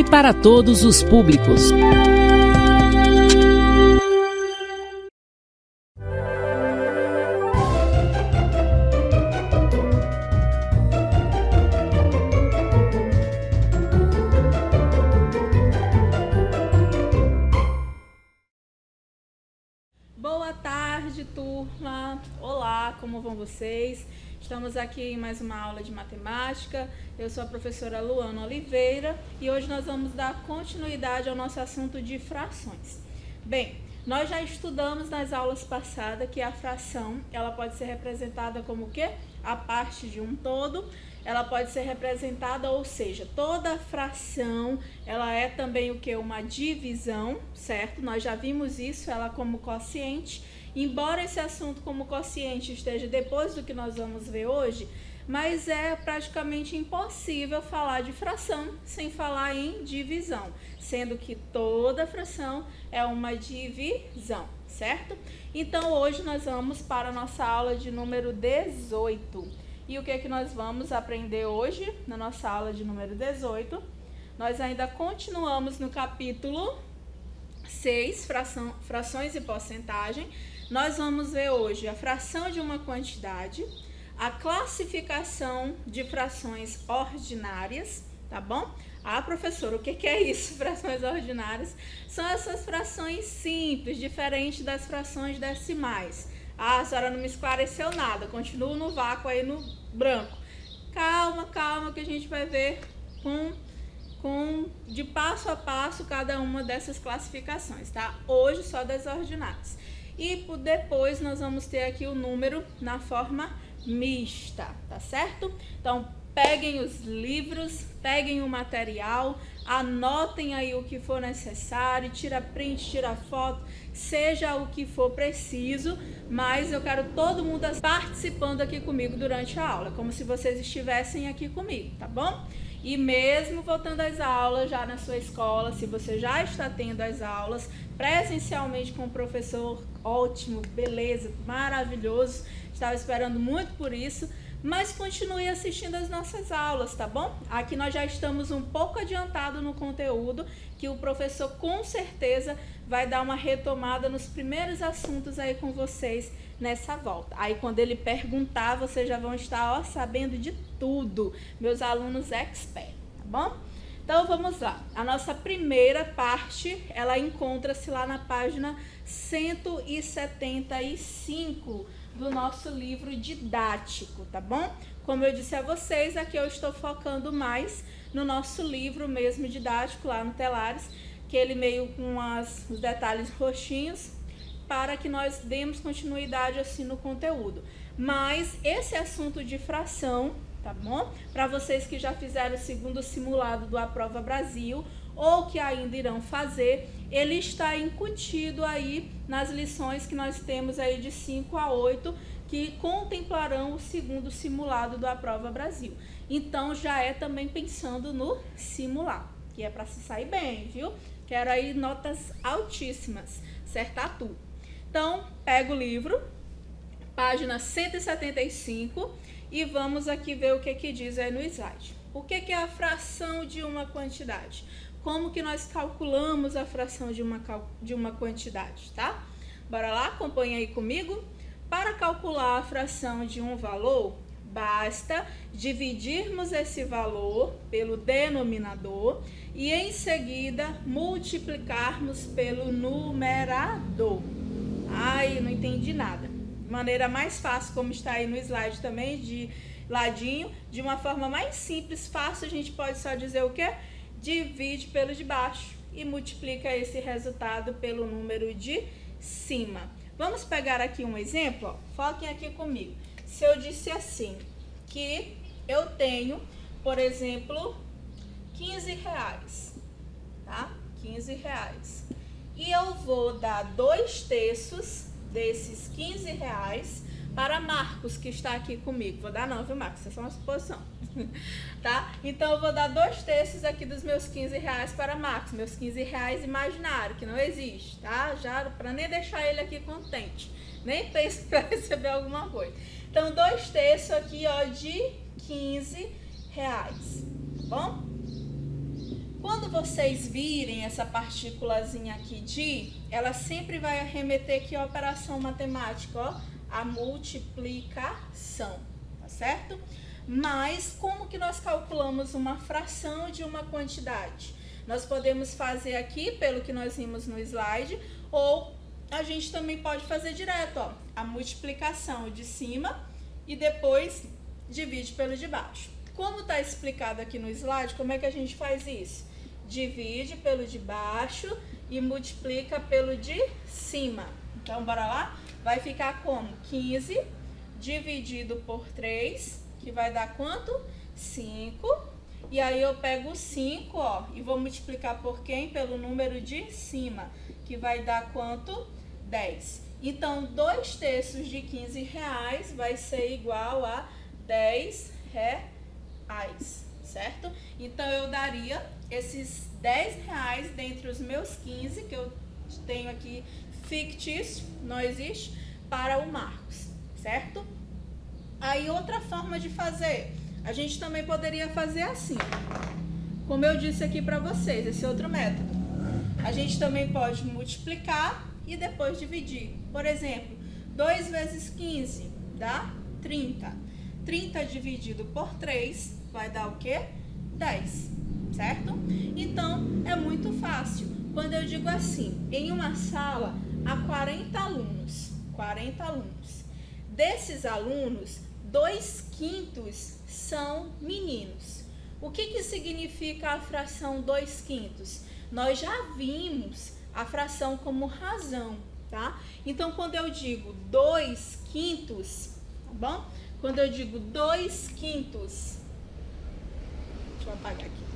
e para todos os públicos. Boa tarde, turma! Olá, como vão vocês? Estamos aqui em mais uma aula de matemática. Eu sou a professora Luana Oliveira e hoje nós vamos dar continuidade ao nosso assunto de frações. Bem, nós já estudamos nas aulas passadas que a fração, ela pode ser representada como o quê? A parte de um todo. Ela pode ser representada, ou seja, toda fração, ela é também o que? Uma divisão, certo? Nós já vimos isso, ela como quociente. Embora esse assunto como quociente esteja depois do que nós vamos ver hoje, mas é praticamente impossível falar de fração sem falar em divisão, sendo que toda fração é uma divisão, certo? Então hoje nós vamos para a nossa aula de número 18. E o que é que nós vamos aprender hoje na nossa aula de número 18? Nós ainda continuamos no capítulo 6, frações e porcentagem. Nós vamos ver hoje a fração de uma quantidade, a classificação de frações ordinárias, tá bom? Ah, professora, o que é isso, frações ordinárias? São essas frações simples, diferentes das frações decimais. Ah, a senhora não me esclareceu nada, continuo no vácuo aí no branco. Calma, calma, que a gente vai ver de passo a passo cada uma dessas classificações, tá? Hoje só das ordinárias. E depois nós vamos ter aqui o número na forma mista, tá certo? Então, peguem os livros, peguem o material, anotem aí o que for necessário, tira print, tira foto, seja o que for preciso, mas eu quero todo mundo participando aqui comigo durante a aula, como se vocês estivessem aqui comigo, tá bom? E mesmo voltando às aulas já na sua escola, se você já está tendo as aulas presencialmente com o professor, ótimo, beleza, maravilhoso, estava esperando muito por isso, mas continue assistindo as nossas aulas, tá bom? Aqui nós já estamos um pouco adiantado no conteúdo, que o professor com certeza vai dar uma retomada nos primeiros assuntos aí com vocês nessa volta. Aí quando ele perguntar, vocês já vão estar sabendo de tudo, meus alunos expert, tá bom? Então vamos lá, a nossa primeira parte, ela encontra-se lá na página 175 do nosso livro didático, tá bom? Como eu disse a vocês, aqui eu estou focando mais no nosso livro mesmo didático, lá no Telares, que ele meio com os detalhes roxinhos, para que nós demos continuidade assim no conteúdo. Mas esse assunto de fração, tá bom? Para vocês que já fizeram o segundo simulado do Aprova Brasil ou que ainda irão fazer, ele está incutido aí nas lições que nós temos aí de 5 a 8, que contemplarão o segundo simulado do Aprova Brasil. Então já é também pensando no simulado, que é para se sair bem, viu? Quero aí notas altíssimas, acertar tudo. Então, pega o livro, página 175, e vamos aqui ver o que diz aí no slide. O que é a fração de uma quantidade? Como que nós calculamos a fração de uma quantidade, tá? Bora lá, acompanha aí comigo. Para calcular a fração de um valor, basta dividirmos esse valor pelo denominador e em seguida multiplicarmos pelo numerador. Ai, não entendi nada. De maneira mais fácil, como está aí no slide também, de ladinho, de uma forma mais simples, fácil, a gente pode só dizer o quê? Divide pelo de baixo e multiplica esse resultado pelo número de cima. Vamos pegar aqui um exemplo, ó. Foquem aqui comigo. Se eu disse assim, que eu tenho, por exemplo, 15 reais, tá? 15 reais. E eu vou dar 2/3 desses 15 reais para Marcos, que está aqui comigo. Vou dar não, viu, Marcos? Isso é só uma suposição. Tá? Então, eu vou dar 2/3 aqui dos meus 15 reais para Marcos. Meus 15 reais imaginário, que não existe, tá? Já para nem deixar ele aqui contente. Nem pense que vai receber alguma coisa. Então, 2/3 aqui, ó, de 15 reais. Tá bom? Quando vocês virem essa partículazinha aqui de, ela sempre vai arremeter aqui a operação matemática, ó, a multiplicação, tá certo? Mas como que nós calculamos uma fração de uma quantidade? Nós podemos fazer aqui, pelo que nós vimos no slide, ou a gente também pode fazer direto, ó, a multiplicação de cima e depois divide pelo de baixo. Como está explicado aqui no slide, como é que a gente faz isso? Divide pelo de baixo e multiplica pelo de cima. Então, bora lá? Vai ficar como? 15 dividido por 3, que vai dar quanto? 5. E aí eu pego o 5, ó, e vou multiplicar por quem? Pelo número de cima, que vai dar quanto? 10. Então, 2/3 de 15 reais vai ser igual a 10 reais, certo? Então, eu daria esses 10 reais dentre os meus 15, que eu tenho aqui fictício, não existe, para o Marcos, certo? Aí, outra forma de fazer, a gente também poderia fazer assim, como eu disse aqui para vocês, esse outro método. A gente também pode multiplicar e depois dividir. Por exemplo, 2 vezes 15 dá 30. 30 dividido por 3 vai dar o quê? 10, certo? Então, é muito fácil. Quando eu digo assim, em uma sala há 40 alunos. Desses alunos, 2/5 são meninos. O que significa a fração 2/5? Nós já vimos a fração como razão, tá? Então, quando eu digo 2/5, tá bom? Quando eu digo 2/5, deixa eu apagar aqui.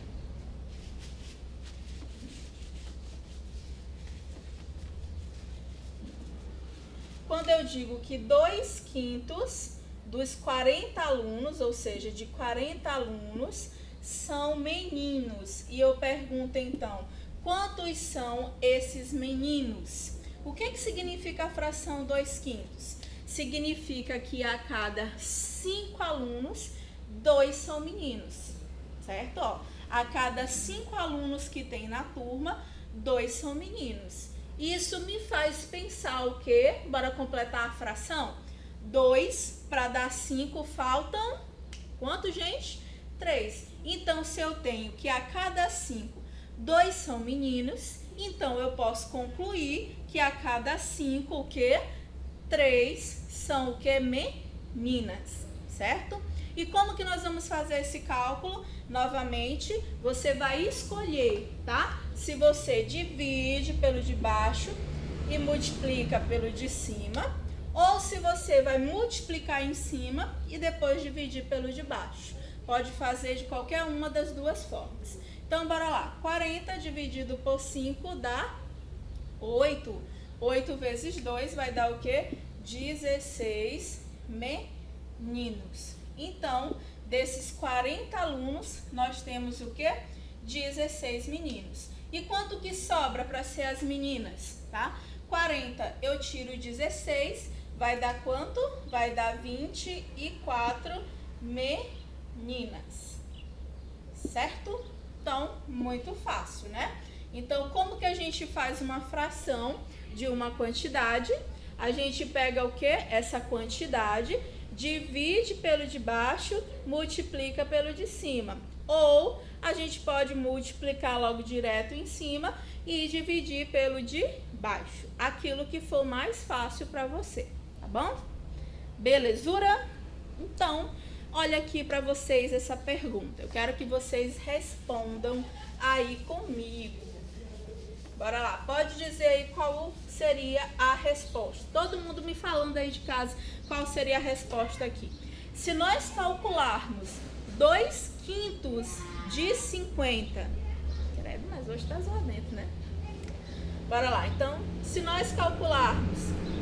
Quando eu digo que 2/5 dos 40 alunos, ou seja, de 40 alunos, são meninos. E eu pergunto então, quantos são esses meninos? O que significa a fração 2/5? Significa que a cada 5 alunos, 2 são meninos, certo? Ó, a cada 5 alunos que tem na turma, 2 são meninos. Isso me faz pensar o quê? Bora completar a fração? 2 para dar 5 faltam quanto, gente? 3. Então, se eu tenho que a cada 5, 2 são meninos, então eu posso concluir que a cada 5, o quê? 3 são o quê? Meninas, certo? E como que nós vamos fazer esse cálculo? Novamente, você vai escolher, tá? Se você divide pelo de baixo e multiplica pelo de cima, ou se você vai multiplicar em cima e depois dividir pelo de baixo. Pode fazer de qualquer uma das duas formas. Então, bora lá. 40 dividido por 5 dá 8. 8 vezes 2 vai dar o quê? 16 meninos. Então, desses 40 alunos, nós temos o quê? 16 meninos. E quanto que sobra para ser as meninas, tá? 40 eu tiro 16, vai dar quanto? Vai dar 24 meninas, certo? Então, muito fácil, né? Então, como que a gente faz uma fração de uma quantidade? A gente pega o quê? Essa quantidade, divide pelo de baixo, multiplica pelo de cima. Ou a gente pode multiplicar logo direto em cima e dividir pelo de baixo. Aquilo que for mais fácil para você, tá bom? Belezura? Então, olha aqui para vocês essa pergunta. Eu quero que vocês respondam aí comigo. Bora lá, pode dizer aí qual seria a resposta. Todo mundo me falando aí de casa qual seria a resposta aqui. Se nós calcularmos 2/5 de 50, credo, mas hoje tá zoadento, né? Bora lá, então, se nós calcularmos...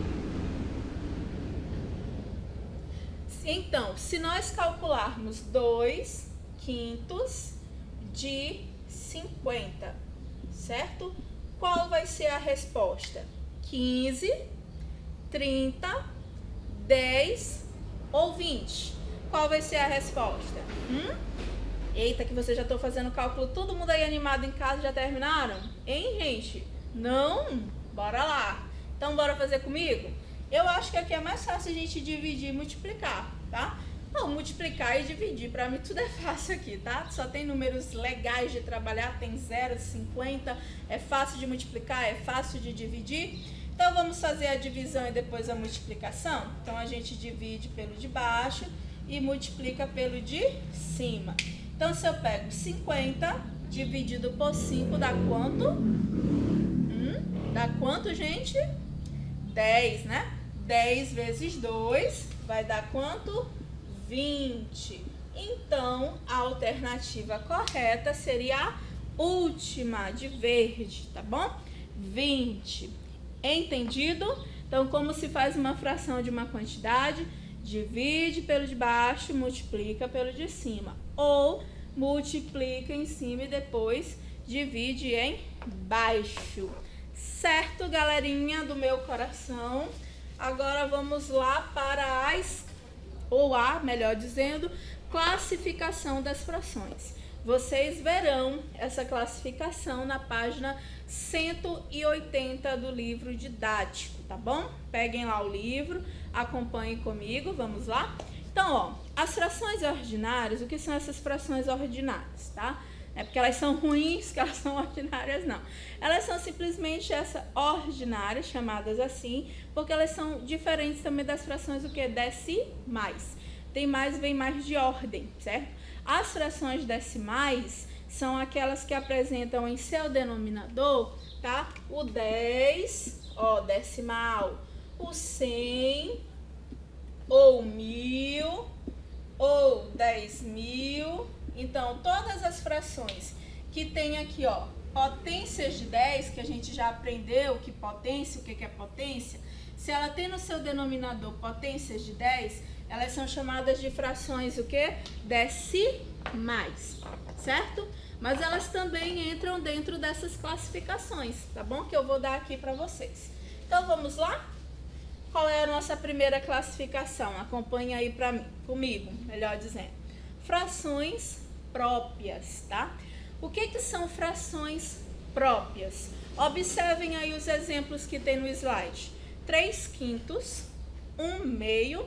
Então, se nós calcularmos 2/5 de 50, certo? Qual vai ser a resposta? 15, 30, 10 ou 20? Qual vai ser a resposta? Eita, que vocês já estão fazendo cálculo, todo mundo aí animado em casa, já terminaram? Hein, gente? Não? Bora lá. Então, bora fazer comigo? Eu acho que aqui é mais fácil a gente dividir e multiplicar, tá? Não, multiplicar e dividir, pra mim tudo é fácil aqui, tá? Só tem números legais de trabalhar, tem 0, 50, é fácil de multiplicar, é fácil de dividir. Então, vamos fazer a divisão e depois a multiplicação? Então, a gente divide pelo de baixo e multiplica pelo de cima. Então, se eu pego 50 dividido por 5, dá quanto? Dá quanto, gente? 10, né? 10 vezes 2 vai dar quanto? 20. Então, a alternativa correta seria a última, de verde, tá bom? 20. Entendido? Então, como se faz uma fração de uma quantidade? Divide pelo de baixo, multiplica pelo de cima. Ou multiplica em cima e depois divide em baixo. Certo, galerinha do meu coração? Agora vamos lá para melhor dizendo, classificação das frações. Vocês verão essa classificação na página 180 do livro didático, tá bom? Peguem lá o livro, acompanhem comigo, vamos lá? Então, ó, as frações ordinárias, o que são essas frações ordinárias, tá? Não é porque elas são ruins que elas são ordinárias, não. Elas são simplesmente essa ordinárias, chamadas assim, porque elas são diferentes também das frações o que? Decimais. Tem mais, vem mais de ordem, certo? As frações decimais são aquelas que apresentam em seu denominador, tá? O 10, ó, decimal, o 100, ou 1000, ou 10.000. Então, todas as frações que tem aqui, ó, potências de 10, que a gente já aprendeu que potência, o que é potência, se ela tem no seu denominador potências de 10, elas são chamadas de frações o quê? Decimais, certo? Mas elas também entram dentro dessas classificações, tá bom? Que eu vou dar aqui para vocês. Então, vamos lá? Qual é a nossa primeira classificação? Acompanhe aí comigo, melhor dizendo. Frações próprias, tá? O que são frações próprias? Observem aí os exemplos que tem no slide. 3/5, 1/2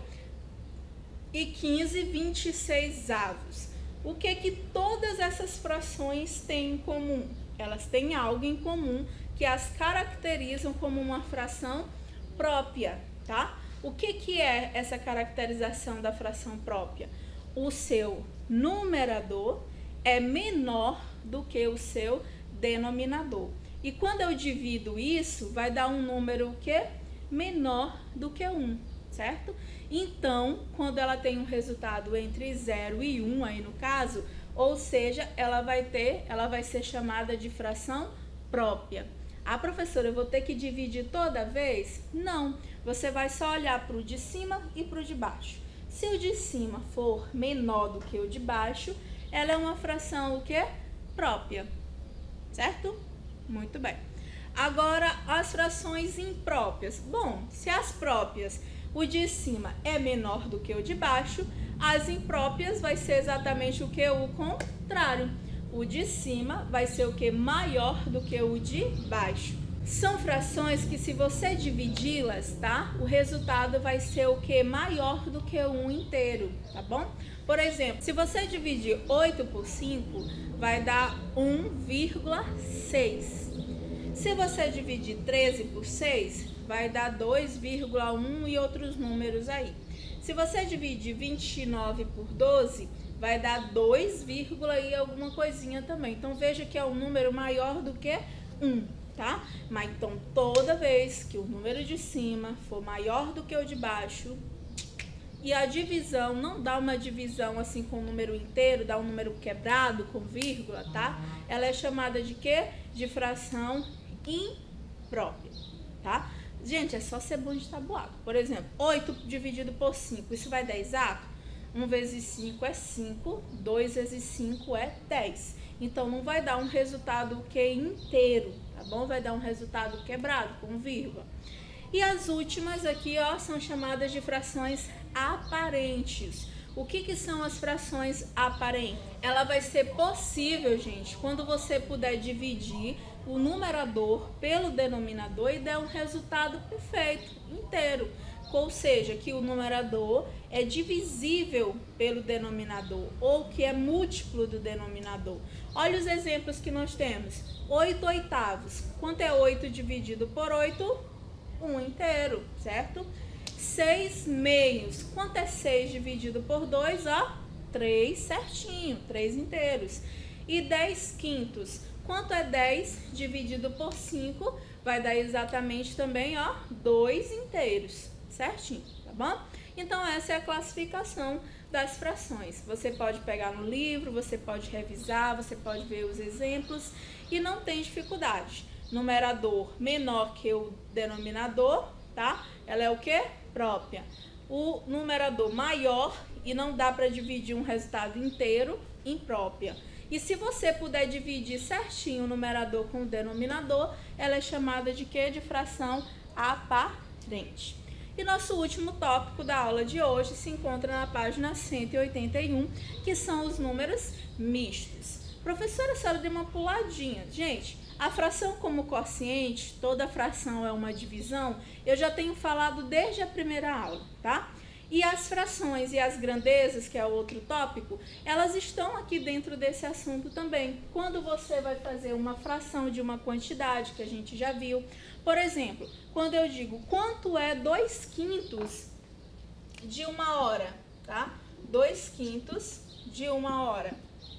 e 15/26. O que todas essas frações têm em comum? Elas têm algo em comum que as caracterizam como uma fração própria, tá? O que é essa caracterização da fração própria? O seu numerador é menor do que o seu denominador. E quando eu divido isso, vai dar um número que menor do que 1, certo? Então, quando ela tem um resultado entre 0 e 1, aí no caso, ou seja, ela vai ser chamada de fração própria. Ah, professora, eu vou ter que dividir toda vez? Não, você vai só olhar para o de cima e para o de baixo. Se o de cima for menor do que o de baixo, ela é uma fração o quê? Própria, certo? Muito bem. Agora, as frações impróprias. Bom, se as próprias, o de cima é menor do que o de baixo, as impróprias vai ser exatamente o que? O contrário. O de cima vai ser o que? Maior do que o de baixo. São frações que, se você dividi-las, tá? O resultado vai ser o que? Maior do que 1 inteiro, tá bom? Por exemplo, se você dividir 8 por 5, vai dar 1,6. Se você dividir 13 por 6, vai dar 2,1 e outros números aí. Se você dividir 29 por 12, vai dar 2, e alguma coisinha também. Então, veja que é um número maior do que 1, tá? Mas então, toda vez que o número de cima for maior do que o de baixo, e a divisão não dá uma divisão assim com o número inteiro, dá um número quebrado com vírgula, tá? Ela é chamada de quê? De fração imprópria, tá? Gente, é só ser bom de tabuado. Por exemplo, 8 dividido por 5, isso vai dar exato? 1 vezes 5 é 5, 2 vezes 5 é 10. Então, não vai dar um resultado que inteiro, tá bom? Vai dar um resultado quebrado, com vírgula. E as últimas aqui, ó, são chamadas de frações aparentes. O que são as frações aparentes? Ela vai ser possível, gente, quando você puder dividir o numerador pelo denominador e der um resultado perfeito, inteiro. Ou seja, que o numerador é divisível pelo denominador ou que é múltiplo do denominador. Olha os exemplos que nós temos. 8 oitavos. Quanto é 8 dividido por 8? 1 inteiro, certo? 6 meios. Quanto é 6 dividido por 2? Ó, 3 certinho, 3 inteiros. E 10 quintos. Quanto é 10 dividido por 5? Vai dar exatamente também, ó, 2 inteiros, certinho, tá bom? Então, essa é a classificação das frações. Você pode pegar no livro, você pode revisar, você pode ver os exemplos e não tem dificuldade. Numerador menor que o denominador, tá? Ela é o quê? Própria. O numerador maior e não dá para dividir um resultado inteiro, imprópria. E se você puder dividir certinho o numerador com o denominador, ela é chamada de quê? De fração aparente. E nosso último tópico da aula de hoje se encontra na página 181, que são os números mistos. Professora, a senhora deu uma puladinha. Gente, a fração como quociente, toda fração é uma divisão, eu já tenho falado desde a primeira aula, tá? E as frações e as grandezas, que é o outro tópico, elas estão aqui dentro desse assunto também. Quando você vai fazer uma fração de uma quantidade, que a gente já viu. Por exemplo, quando eu digo quanto é 2 quintos de 1 hora, tá? 2 quintos de 1 hora.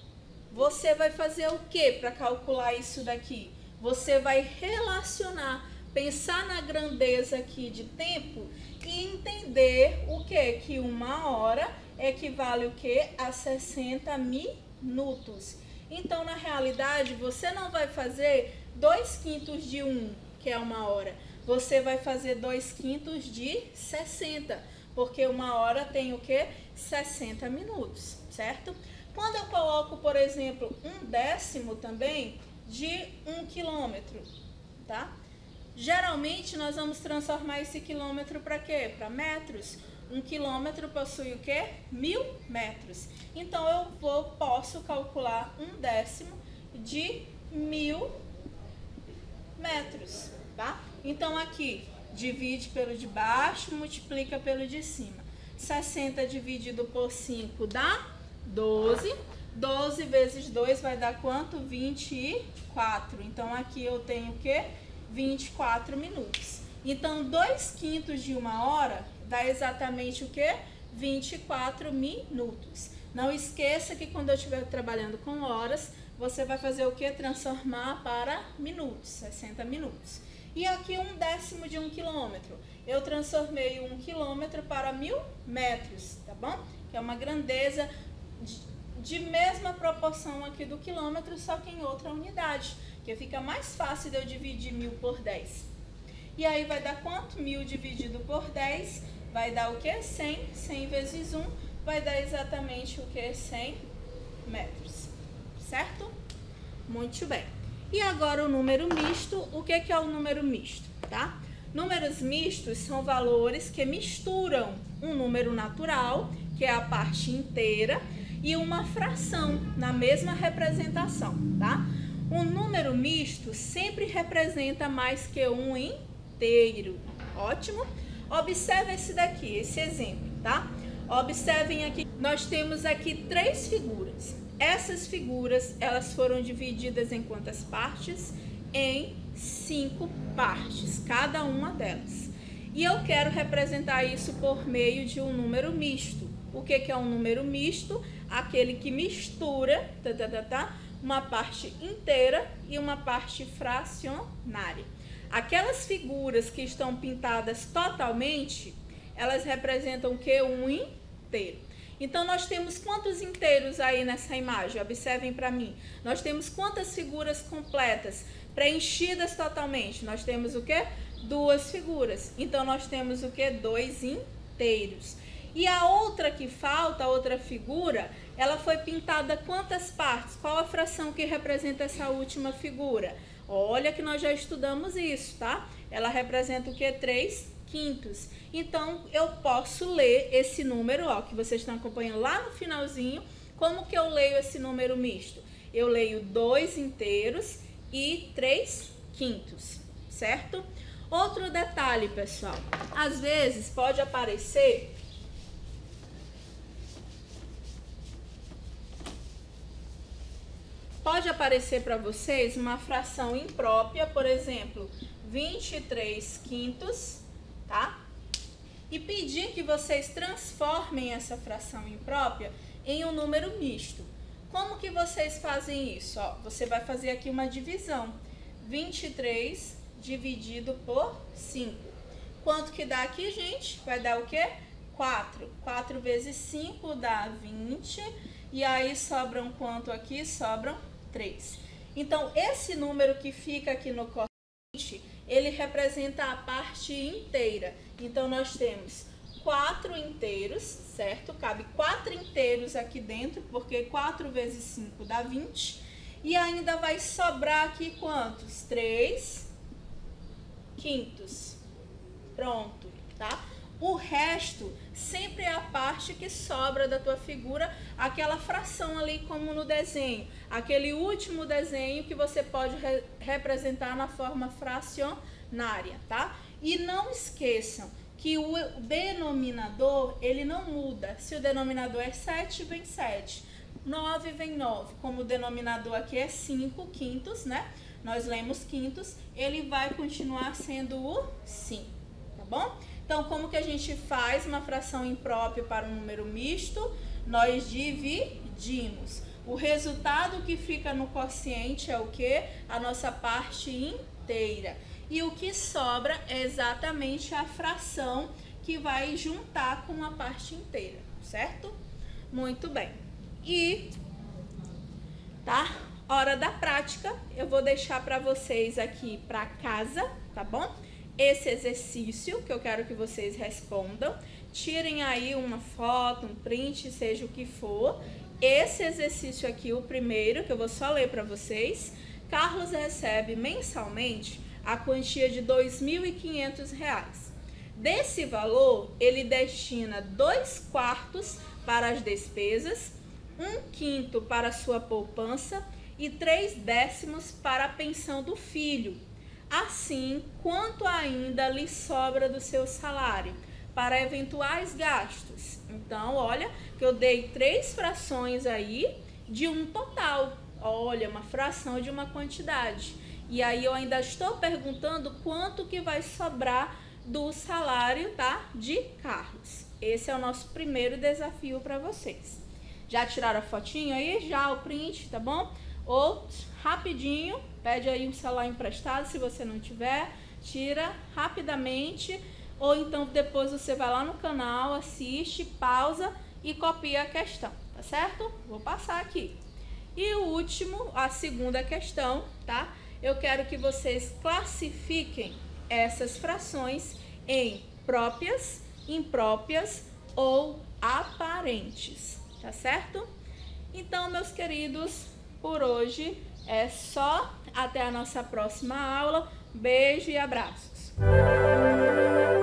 Você vai fazer o que para calcular isso daqui? Você vai relacionar, pensar na grandeza aqui de tempo e entender o que? Que 1 hora equivale o que? A 60 minutos. Então, na realidade, você não vai fazer 2 quintos de 1, que é 1 hora. Você vai fazer 2 quintos de 60, porque 1 hora tem o que? 60 minutos, certo? Quando eu coloco, por exemplo, 1/10 também de 1 quilômetro, tá? Geralmente, nós vamos transformar esse quilômetro para quê? Para metros. 1 quilômetro possui o quê? 1000 metros. Então, eu posso calcular 1/10 de 1000 metros, tá? Então, aqui, divide pelo de baixo, multiplica pelo de cima. 60 dividido por 5 dá 12. 12 vezes 2 vai dar quanto? 24. Então, aqui eu tenho o quê? 24 minutos. Então, 2 quintos de 1 hora dá exatamente o quê? 24 minutos. Não esqueça que quando eu estiver trabalhando com horas, você vai fazer o quê? Transformar para minutos, 60 minutos. E aqui 1/10 de 1 quilômetro. Eu transformei 1 quilômetro para 1000 metros, tá bom? Que é uma grandeza de mesma proporção aqui do quilômetro, só que em outra unidade. Que fica mais fácil de eu dividir 1000 por 10. E aí vai dar quanto? 1000 dividido por 10 vai dar o quê? 100. 100 vezes 1 vai dar exatamente o quê? 100 metros. Certo? Muito bem. E agora o número misto. O que é o número misto? Tá? Números mistos são valores que misturam um número natural, que é a parte inteira, e uma fração na mesma representação, tá? Um número misto sempre representa mais que um inteiro. Ótimo? Observe esse daqui, esse exemplo, tá? Observem aqui, nós temos aqui 3 figuras. Essas figuras, elas foram divididas em quantas partes? Em 5 partes, cada uma delas. E eu quero representar isso por meio de um número misto. O que é um número misto? Aquele que mistura, uma parte inteira e uma parte fracionária. Aquelas figuras que estão pintadas totalmente, elas representam o que? Um inteiro. Então, nós temos quantos inteiros aí nessa imagem? Observem para mim. Nós temos quantas figuras completas, preenchidas totalmente? Nós temos o que? 2 figuras. Então, nós temos o que? 2 inteiros. E a outra que falta, a outra figura, ela foi pintada quantas partes? Qual a fração que representa essa última figura? Olha que nós já estudamos isso, tá? Ela representa o que? 3 quintos. Então, eu posso ler esse número, ó, que vocês estão acompanhando lá no finalzinho. Como que eu leio esse número misto? Eu leio 2 inteiros e 3 quintos, certo? Outro detalhe, pessoal. Às vezes pode aparecer para vocês uma fração imprópria, por exemplo, 23 quintos, tá? E pedir que vocês transformem essa fração imprópria em um número misto. Como que vocês fazem isso? Ó, você vai fazer aqui uma divisão. 23 dividido por 5. Quanto que dá aqui, gente? Vai dar o quê? 4. 4 vezes 5 dá 20. E aí sobram quanto aqui? Sobram 3. Então, esse número que fica aqui no quociente, ele representa a parte inteira. Então, nós temos 4 inteiros, certo? Cabe 4 inteiros aqui dentro, porque 4 vezes 5 dá 20. E ainda vai sobrar aqui quantos? 3 quintos. Pronto, tá? O resto sempre é a parte que sobra da tua figura, aquela fração ali como no desenho. Aquele último desenho que você pode representar na forma fracionária, tá? E não esqueçam que o denominador, ele não muda. Se o denominador é 7, vem 7. 9 vem 9. Como o denominador aqui é 5 quintos, né? Nós lemos quintos, ele vai continuar sendo o 5, tá bom? Então, como que a gente faz uma fração imprópria para um número misto? Nós dividimos. O resultado que fica no quociente é o quê? A nossa parte inteira. E o que sobra é exatamente a fração que vai juntar com a parte inteira, certo? Muito bem. E, tá? Hora da prática, eu vou deixar para vocês aqui para casa, tá bom? Esse exercício que eu quero que vocês respondam. Tirem aí uma foto, um print, seja o que for. Esse exercício aqui, o primeiro, que eu vou só ler para vocês. Carlos recebe mensalmente a quantia de R$ 2.500. Desse valor, ele destina 2/4 para as despesas, 1/5 para a sua poupança e 3/10 para a pensão do filho. Assim, quanto ainda lhe sobra do seu salário para eventuais gastos? Então, olha que eu dei 3 frações aí de um total. Olha, uma fração de uma quantidade. E aí eu ainda estou perguntando quanto que vai sobrar do salário, tá? De Carlos. Esse é o nosso primeiro desafio para vocês. Já tiraram a fotinho aí? Já o print, tá bom? Ou rapidinho, pede aí um celular emprestado, se você não tiver, tira rapidamente. Ou então depois você vai lá no canal, assiste, pausa e copia a questão, tá certo? Vou passar aqui. E o último, a segunda questão, tá? Eu quero que vocês classifiquem essas frações em próprias, impróprias ou aparentes, tá certo? Então, meus queridos, por hoje é só. Até a nossa próxima aula. Beijo e abraços.